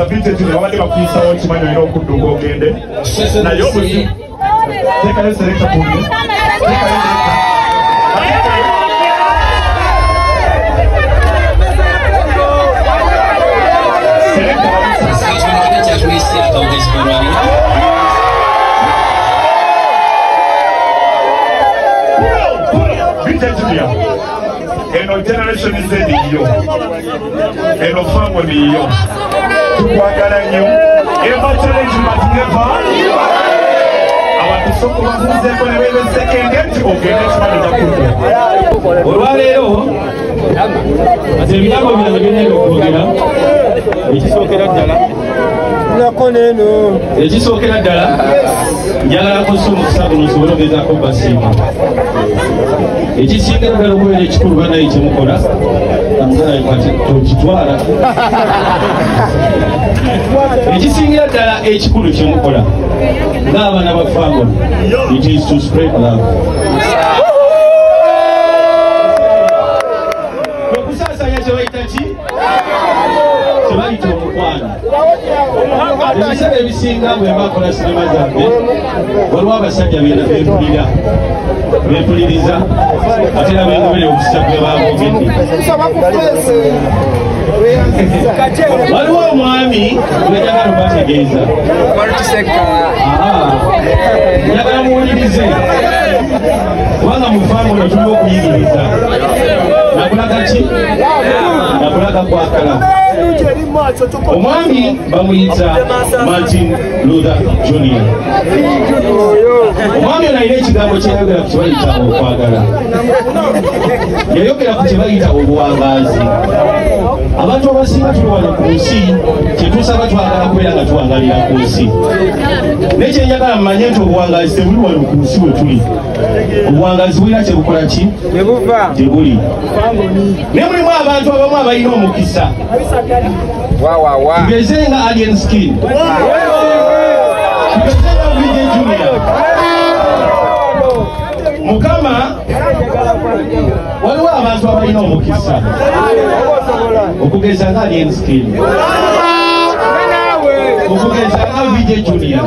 ndowooza vintage babadde bakuyisawo kimanyi olina okudduka ogende naye obuzi teekayo selekta kundi eno generation zedi yo eno family yo tukwagala nnyo eva challenge but never abantu soko bavuzeeko ne bebesekenge nti ogende kimanyi jakudde olwaleero ate ebigambo bino byenera okwogera ekisookera ddala ekisookera ddala njagala kussa omukisa guno nsobole ogezaako basiima ekisinga ddala okubeera ekikulu banaye kyemukola tokitwala ekisingira ddala ekikulu kyemukola ng'abaana ba family it is to spread love okusaasanya kyebayita ki kyebayita omukwano ebiseera ebisinga bwe mbakola sinema zange waliwo abasajja beena beempuliriza ate era bengobere okukisa gwe baabogedde waliwo omwami gwejagala obategeeza njagala muwulirize kubanga mu family tulina okuyigiriza nakulaga ki nakulaga kwakala omwami bamuyita Martin Luther Jr. omwami ono alina ekigambo kyeyayogera ku kyebayita okwagala yayogera ku kyebayita obuwangaazi abantu abasinga tuli wano ku nsi kyetusaba twagala kubeera nga tuwangalira ku nsi nekyenjagala mumanye nti obuwangaazi tebuli wano ku nsi we tuli obuwangaazi bulina kyebukola ki gyebuli naye mulimu abantu abamu abalina omukisa tugeze nga Alien Skin tugeze nga Vijay Junior mukama waliwo abantu abalina omukisa okugeza nga Alien Skin okugeza nga Vijay Junior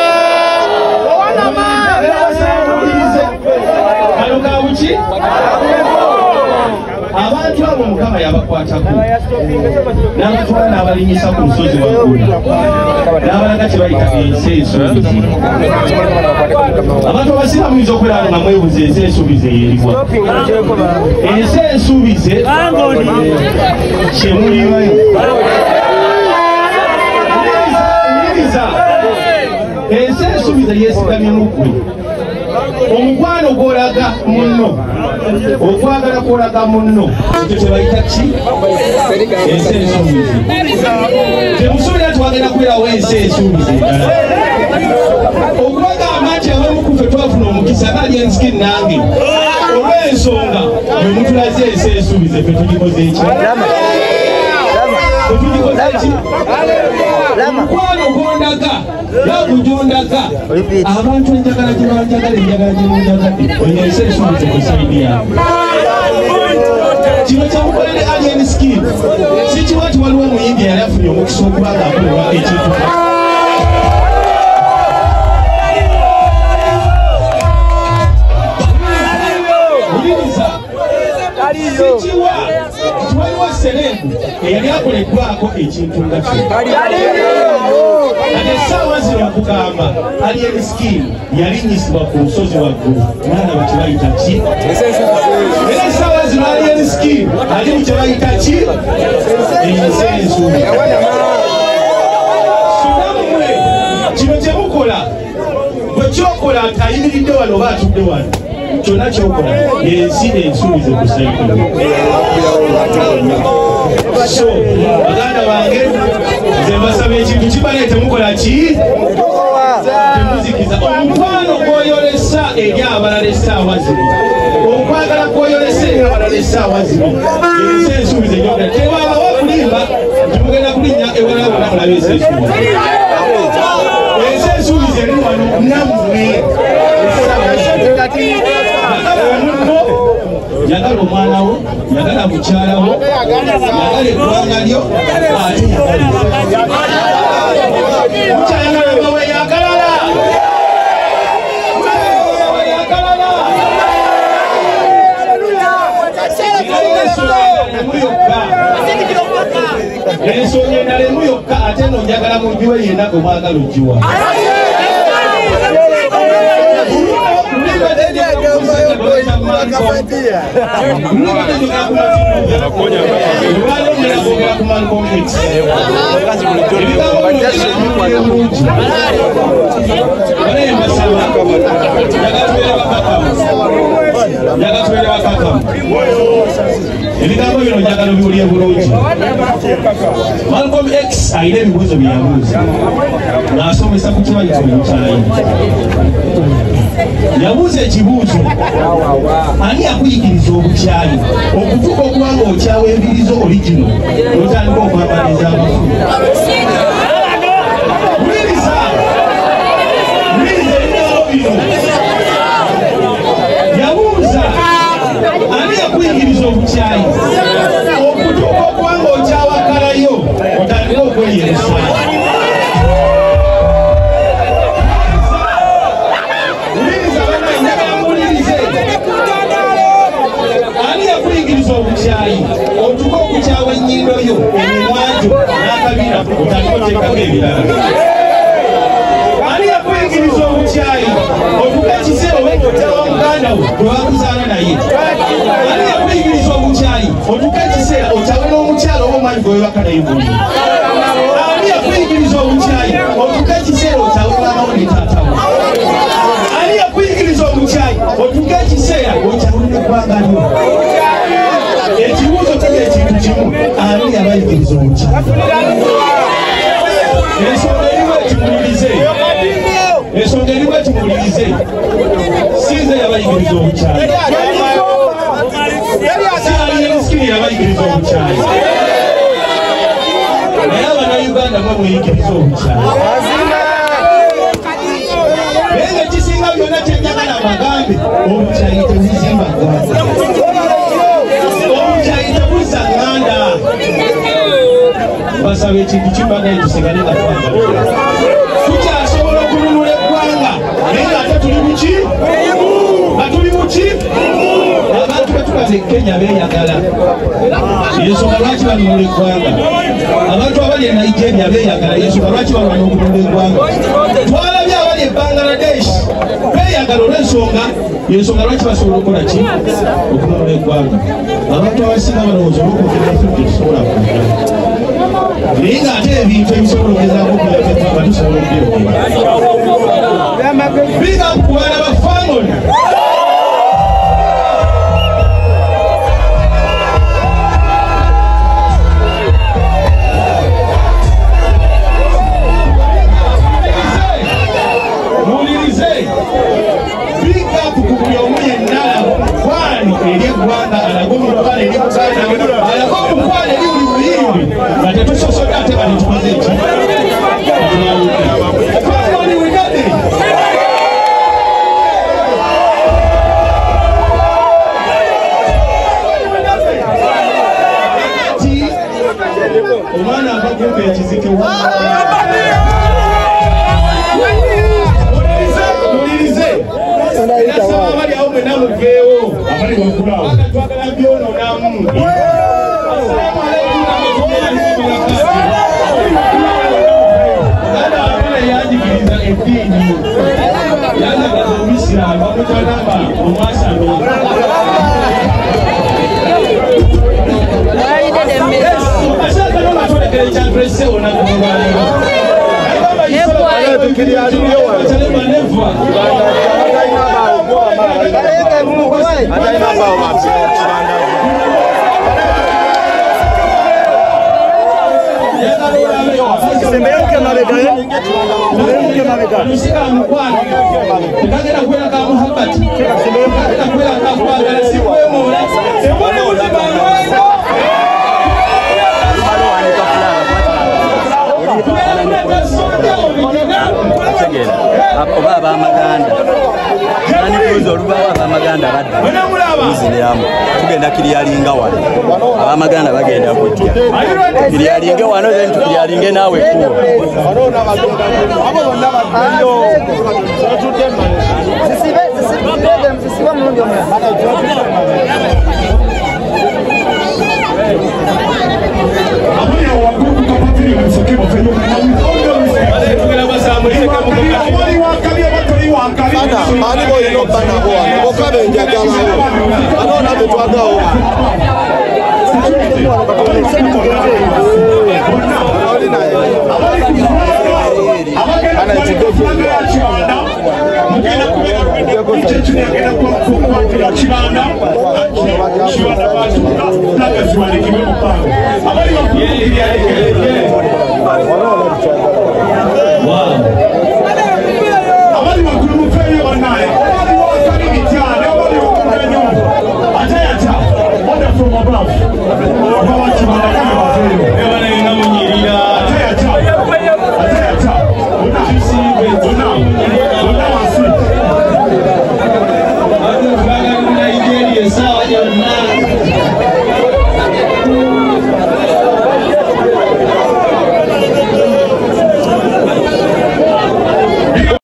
kano kabuki abantu abo mukama yabakwatako n'abatwala n'abalinyisa ku lusozi waggulu n'abalaga kyebayita ensi ensuubizi abantu abasinga muyinza okubeera nga mwebuza ensi ensuubize yeeriwa ensi ensuubize kyemuliwayo uliriza ensi ensuubize yeesigamyemu ggwe omukwano gw'olaga munno okwagala kw'olaga munno ekyo kyebayita ki ensi ensuubize temusuubira twagenda kubeerawo ensi ensuubize endala okubagamba nti abamu ku ffe twafuna omukisa nga Alien Skin nange olw'ensonga bwe mutulaze ensi ensuubize ffe tugikoze eki tetugikoze eki omukwano gw'ondaga yakujondaga abantu enjagala gyebanjagala enjagala gyemunjagadde oyo ensi ensuubize ku saidi yange kino kyamukolere Alien Skin sikiwa nti waliwo omuyimbi yali afunye omukisa okuba nga akolebwa ekintu uliriza sikiwa nti waliwo serebu eyali akoleddwako ekintu nga kino ate essaawa zino okugamba Alien Skin yalinyisibwa ku lusozi waggulu mwana bakyebayita ki era essaawa zino Alien Skin ali mu kyebayita ki ensi ensuubize sunamumwe kino kyemukola bwe kyokola nti ayimiridde wano oba atudde wano kyonna kyokola yensi ensuubize ku saiko so baganda bange nze mbasaba ekintu kibale temukola ki temuzikiza omukwano gwoyolesa eri abalala essaawa zino okwagala kwoyolesa eri abalala essaawa zino ensi ensuubize gyogera tewabawo okulimba timugenda kulinnya ewala wona mulaba ensi ensuubize ensi ensuubize eri wano nammwe yagala omwana wo yagala mukyala wo yagala eggwanga lyo ate yagala mukyayagala mawe yakalala ensonga endala emu yokka ate nojagala mugiwe yenna omwagala ogiwa ebigambo bino njagala biwulye bulungi. Malcolm X alina ebibuuzo bye yabuuza n'asomesa ku kimanyizo mukyayi. Yabuuza ekibuuzo, ani yakuyigiriza obukyayi okutuuka okuba ng'okyawa embirizo oligino n'otandika okwambaliza amafu? Wuliriza ebigambo bino. Yabuuza, ani yakuyigiriza obukyayi okutuuka okuba ng'okyawa kalayo otandika okweyeresa? Obukyayi otuka okukyawa ennyindo yo emimwajo n'akabira otandika oteekako ebirala. Ani yakuyigiriza obukyayi otuka ekiseera obekotera muganda wo gwe wakuzaala naye? Ani yakuyigiriza obukyayi otuka ekiseera okyawe n'omukyala oba omwami gwe webaka naye buli? Ani yakuyigiriza obukyayi otuka ekiseera okyawe maamawo ne taatawo? Ani yakuyigiriza obukyayi otuka ekiseera okyawe n'eggwanga lyo? Ekibuuzo kiri ekintu kimu, ani yabayigiriza obukyayi? Ensonga eriwo ekimuwulirize, sinze yabayigiriza obukyayi, sialiyensikiri yabayigiriza obukyayi, naye abannayuganda mwe muyigiriza obukyayi. Naye ng'ekisinga byonna kyenjagala bagambe, obukyayi tebuzimba ggwanga. Basaba ekintu kimbagaye tusigale nga twagala. Tukyasobola okununula eggwanga naye ng'ate tuli muki? Abantu betukaze Kenya beeyagala. Y'ensonga lwaki banunula eggwanga. Abantu abali e Nigeria beeyagala. Y'ensonga lwaki balwana okununula eggwanga. Twalabye abali e Bangladesh beeyagala olw'ensonga. Y'ensonga lwaki basobola okukola ki? Okununula eggwanga. Abantu abasinga balowooza olw'okugira fudde tusobola kugira. Naye ng'ate ebintu ebisobola okugezaako okuleeta nga tusobola okubyogera. Big up ku baana ba family. Muwulirize. Big up ku buli omu yenna kwano eri eggwanga alaga omukwano eri Buganda alaga omukwano eri buli buyimbi nga tetusosodde ate nga netumaze eki. Family we got it. Omwana akakumpa ekizike mulirize nasaba abali awo mwenna muveewo abali wakulaawo twagala byonoonamu. Yanjigiriza eddiini yanagaza omuyisiraamu bamutagamba omwasami. Ashaaka n'omatolekera ekyadresse onagumulwaliro Oba ab'amaganda Oluzo olubawo abamaganda badda. Tugenda kiryalinga wano. Abamaganda bagenda kujja. Kiryalinge wano then tukiryalinge naawe kuwo. Nigeria,